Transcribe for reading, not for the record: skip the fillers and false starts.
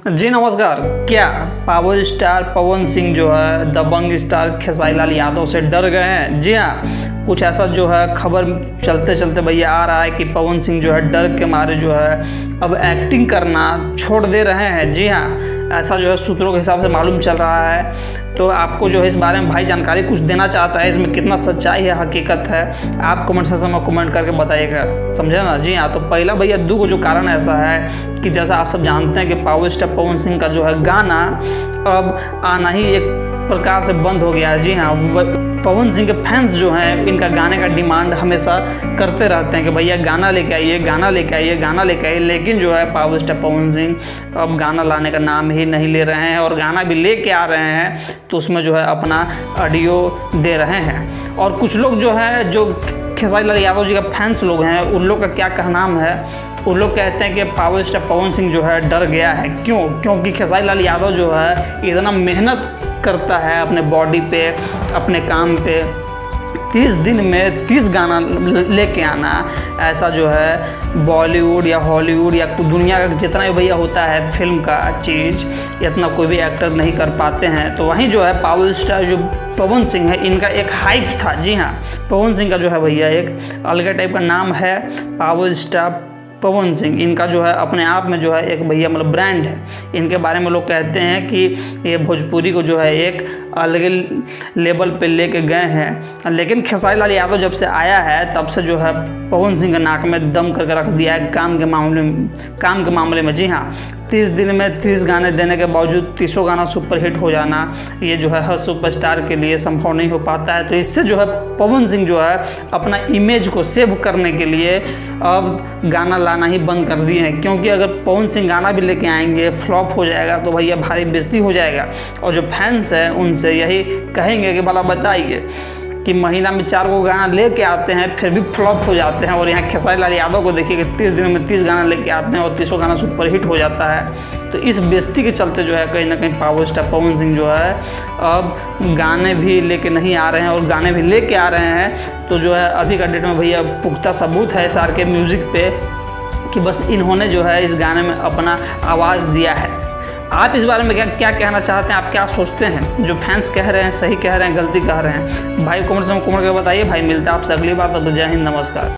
जी नमस्कार। क्या power star पवन सिंह जो है दबंग स्टार खेसारी लाल यादव से डर गए हैं? जी हाँ, कुछ ऐसा जो है खबर चलते चलते भैया आ रहा है कि पवन सिंह जो है डर के मारे जो है अब एक्टिंग करना छोड़ दे रहे हैं। जी हाँ, ऐसा जो है सूत्रों के हिसाब से मालूम चल रहा है। तो आपको जो है इस बारे में भाई जानकारी कुछ देना चाहता है, इसमें कितना सच्चाई है, हकीकत है, आप कमेंट सेक्शन में कमेंट करके बताइएगा, समझे ना। जी हाँ, तो पहला भैया दो जो कारण ऐसा है कि जैसा आप सब जानते हैं कि पावर स्टार पवन सिंह का जो है गाना अब आना ही एक प्रकार से बंद हो गया है। जी हाँ, पवन सिंह के फैंस जो हैं इनका गाने का डिमांड हमेशा करते रहते हैं कि भैया गाना लेके आइए, गाना लेके आइए, गाना लेके आइए। लेकिन जो है पावर स्टार पवन सिंह अब गाना लाने का नाम ही नहीं ले रहे हैं, और गाना भी लेके आ रहे हैं तो उसमें जो है अपना ऑडियो दे रहे हैं। और कुछ लोग जो है जो खेसारी लाल यादव जी का फैंस लोग हैं उन लोग का क्या कहना है, उन लोग कहते हैं कि पावर स्टार पवन सिंह जो है डर गया है। क्योंकि खेसारी लाल यादव जो है इतना मेहनत करता है अपने बॉडी पे, अपने काम पे। 30 दिन में 30 गाना लेके आना, ऐसा जो है बॉलीवुड या हॉलीवुड या दुनिया का जितना भी भैया होता है फिल्म का चीज़, इतना कोई भी एक्टर नहीं कर पाते हैं। तो वहीं जो है पावर स्टार जो पवन सिंह है इनका एक हाइप था। जी हाँ, पवन सिंह का जो है भैया एक अलग टाइप का नाम है पावर स्टार पवन सिंह। इनका जो है अपने आप में जो है एक भैया मतलब ब्रांड है। इनके बारे में लोग कहते हैं कि ये भोजपुरी को जो है एक अलग लेवल पे लेके गए हैं। लेकिन खेसारी लाल यादव जब से आया है तब से जो है पवन सिंह के नाक में दम करके रख दिया है काम के मामले में। जी हाँ, 30 दिन में 30 गाने देने के बावजूद 30 गाना सुपरहिट हो जाना, ये जो है हर सुपरस्टार के लिए संभव नहीं हो पाता है। तो इससे जो है पवन सिंह जो है अपना इमेज को सेव करने के लिए अब गाना लाना ही बंद कर दिए हैं। क्योंकि अगर पवन सिंह गाना भी लेके आएंगे फ्लॉप हो जाएगा तो भैया भारी बेइज्जती हो जाएगा। और जो फैंस हैं उनसे यही कहेंगे कि भला बताइए कि महीना में 4 गो गाना लेके आते हैं फिर भी फ्लॉप हो जाते हैं। और यहाँ खेसारी लाल यादव को देखिए कि 30 दिन में 30 गाना लेके आते हैं और 30 गाना सुपरहिट हो जाता है। तो इस बेइज्जती के चलते जो है कहीं ना कहीं पावर स्टार पवन सिंह जो है अब गाने भी लेके नहीं आ रहे हैं, और गाने भी लेके आ रहे हैं तो जो है अभी का डेट में भैया पुख्ता सबूत है SRK म्यूज़िक पे कि बस इन्होंने जो है इस गाने में अपना आवाज़ दिया है। आप इस बारे में क्या कहना चाहते हैं? आप क्या सोचते हैं? जो फैंस कह रहे हैं सही कह रहे हैं, गलती कह रहे हैं? भाई कमेंट में कमेंट करके बताइए। भाई मिलता है आपसे अगली बार। तब जय हिंद, नमस्कार।